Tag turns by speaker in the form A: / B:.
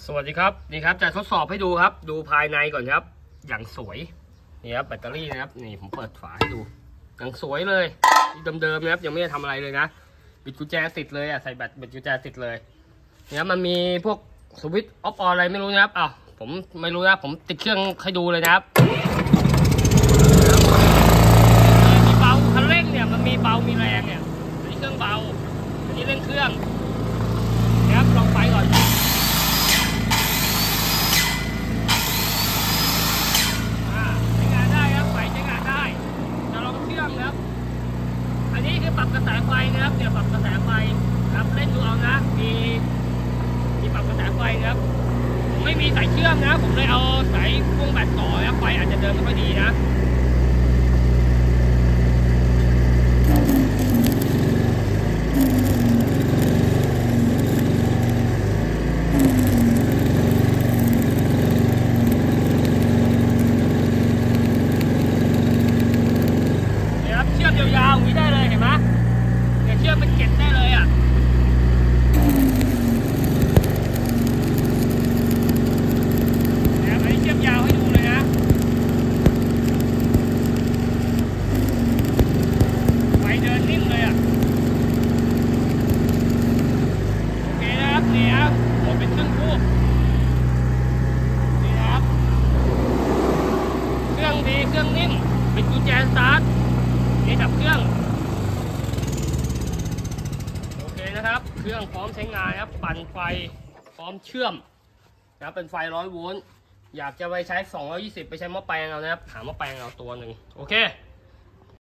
A: สวัสดีครับนี่ครับจะทดสอบให้ดูครับดูภายในก่อนครับอย่างสวยนี่ครับแบตเตอรี่นะครับนี่ผมเปิดฝาให้ดูอย่างสวยเลยเดิมๆนะครับยังไม่ได้ทำอะไรเลยนะบิดกุญแจติดเลยใส่แบตกุญแจติดเลยเนี่ยมันมีพวกสวิตช์ออฟออนอะไรไม่รู้นะครับผมไม่รู้นะผมติดเครื่องให้ดูเลยนะครับมีเบาคันเร่งเนี่ยมันมีเบามีแรงเนี่ยอันนี้เครื่องเบาอันนี้เร่งเครื่องนะครับลองไปก่อนอันนี้คือปรับกระแสไฟนะครับเนี่ยปรับกระแสไฟครับเล่นดูเอานะมีปรับกระแสไฟนะครับผมไม่มีสายเชื่อมนะผมเลยเอาสายพ่วงแบตต่อแล้วไฟอาจจะเดินไม่ค่อยดีนะเชื่อมยาวๆอย่างนี้ได้เลยเห็นไหมเนี่ยเชื่อมเป็นเกล็ดได้เลยเนี่ยอันนี้เชื่อมยาวให้ดูเลยนะไฟเดินนิ่มเลยโอเคนะครับนี่ครับหมดเป็นครึ่งคู่นี่นะครับเครื่องดีเครื่องนิ่มเป็นกุญแจสตาร์ทนี่ดับเครื่องโอเคนะครับเครื่องพร้อมใช้งานครับปั่นไฟพร้อมเชื่อมนะครับเป็นไฟ100 โวลต์อยากจะไปใช้220ไปใช้หม้อแปลงเอานะครับหาหม้อแปลงเอาตัวหนึ่งโอเค